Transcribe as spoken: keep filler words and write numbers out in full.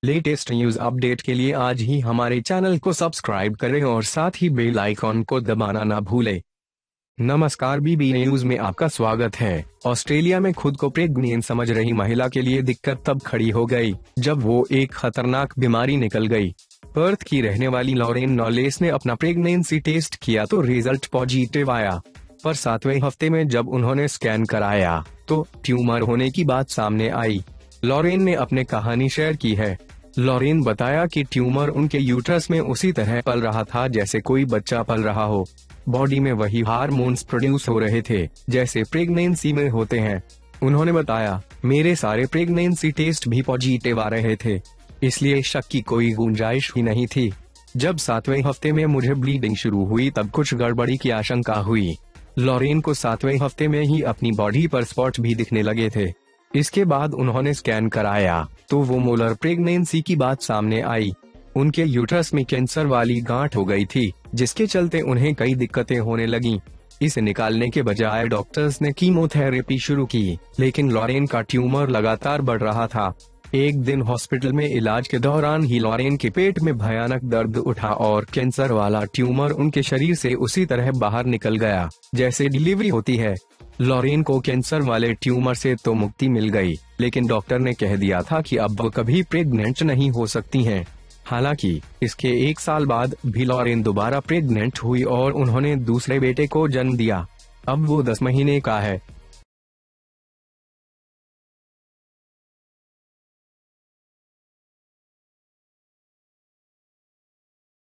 Latest news update के लिए आज ही हमारे चैनल को सब्सक्राइब करें और साथ ही बेल आइकॉन को दबाना ना भूलें। नमस्कार, बीबी न्यूज में आपका स्वागत है। ऑस्ट्रेलिया में खुद को प्रेग्नेंट समझ रही महिला के लिए दिक्कत तब खड़ी हो गई जब वो एक खतरनाक बीमारी निकल गई। पर्थ की रहने वाली लॉरेन नॉलेस ने अपना प्रेगनेंसी टेस्ट किया तो रिजल्ट पॉजिटिव आया, पर सातवें हफ्ते में जब उन्होंने स्कैन कराया तो ट्यूमर होने की बात सामने आई। लॉरेन ने अपनी कहानी शेयर की है। लॉरेन बताया कि ट्यूमर उनके यूट्रस में उसी तरह पल रहा था जैसे कोई बच्चा पल रहा हो। बॉडी में वही हार्मोन्स प्रोड्यूस हो रहे थे जैसे प्रेगनेंसी में होते हैं। उन्होंने बताया, मेरे सारे प्रेगनेंसी टेस्ट भी पॉजिटिव आ रहे थे, इसलिए शक की कोई गुंजाइश ही नहीं थी। जब सातवें हफ्ते में मुझे ब्लीडिंग शुरू हुई तब कुछ गड़बड़ी की आशंका हुई। लॉरेन को सातवें हफ्ते में ही अपनी बॉडी पर स्पॉट भी दिखने लगे थे। इसके बाद उन्होंने स्कैन कराया तो वो मोलर प्रेगनेंसी की बात सामने आई। उनके यूट्रस में कैंसर वाली गांठ हो गई थी, जिसके चलते उन्हें कई दिक्कतें होने लगीं। इसे निकालने के बजाय डॉक्टर्स ने कीमोथेरेपी शुरू की, लेकिन लॉरेन का ट्यूमर लगातार बढ़ रहा था। एक दिन हॉस्पिटल में इलाज के दौरान ही लॉरेन के पेट में भयानक दर्द उठा और कैंसर वाला ट्यूमर उनके शरीर से उसी तरह बाहर निकल गया जैसे डिलीवरी होती है। लॉरेन को कैंसर वाले ट्यूमर से तो मुक्ति मिल गई, लेकिन डॉक्टर ने कह दिया था कि अब वो कभी प्रेग्नेंट नहीं हो सकती हैं। हालांकि इसके एक साल बाद भी लॉरेन दोबारा प्रेग्नेंट हुई और उन्होंने दूसरे बेटे को जन्म दिया। अब वो दस महीने का है।